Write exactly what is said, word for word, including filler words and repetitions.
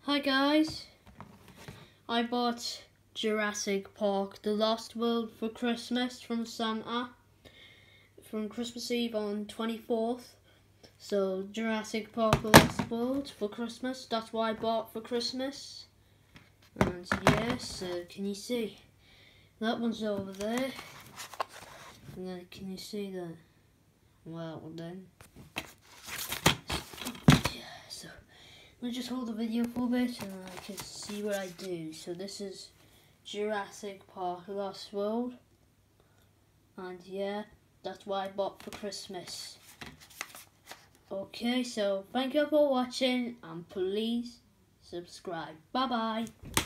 Hi guys, I bought Jurassic Park The Lost World for Christmas from Santa from Christmas Eve on twenty-fourth. So Jurassic Park The Lost World for Christmas, that's what I bought for Christmas. And yes, uh, can you see? That one's over there. And then can you see that? Well then. So let me just hold the video for a bit and I can see what I do. So this is Jurassic Park Lost World. And yeah, that's what I bought for Christmas. Okay, so thank you for watching and please subscribe. Bye bye.